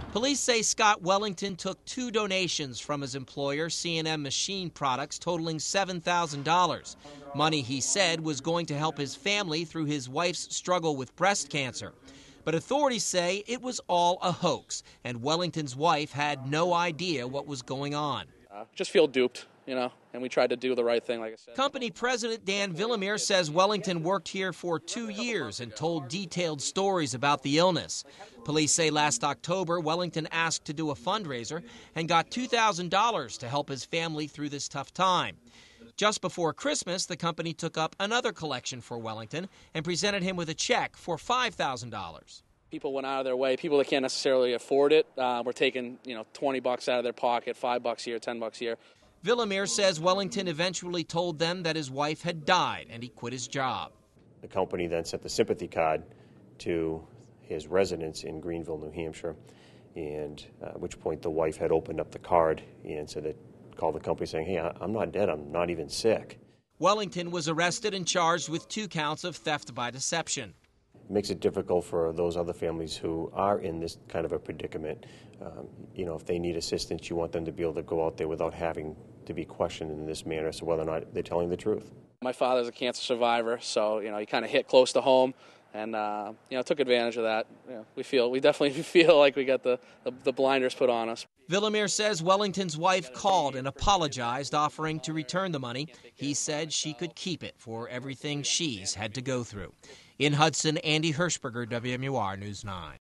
Police say Scott Wellington took 2 donations from his employer, C&M Machine Products, totaling $7,000. Money, he said, was going to help his family through his wife's struggle with breast cancer. But authorities say it was all a hoax, and Wellington's wife had no idea what was going on. Just feel duped, and we tried to do the right thing, like I said. Company president Dan Villamere says Wellington worked here for 2 years and told detailed stories about the illness. Police say last October, Wellington asked to do a fundraiser and got $2,000 to help his family through this tough time. Just before Christmas, the company took up another collection for Wellington and presented him with a check for $5,000. People went out of their way. People that can't necessarily afford it were taking, $20 out of their pocket, $5 here, $10 here. Villamere says Wellington eventually told them that his wife had died and he quit his job. The company then sent the sympathy card to his residence in Greenville, New Hampshire, and at which point the wife had opened up the card and said that called the company saying, hey, I'm not dead, I'm not even sick. Wellington was arrested and charged with 2 counts of theft by deception. It makes it difficult for those other families who are in this kind of a predicament. If they need assistance, you want them to be able to go out there without having to be questioned in this manner as to whether or not they're telling the truth. My father's a cancer survivor, so he kind of hit close to home, and took advantage of that. We definitely feel like we got the blinders put on us. Villamere says Wellington's wife called and apologized, offering to return the money. He said she could keep it for everything she's had to go through. In Hudson, Andy Hirschberger, WMUR News 9.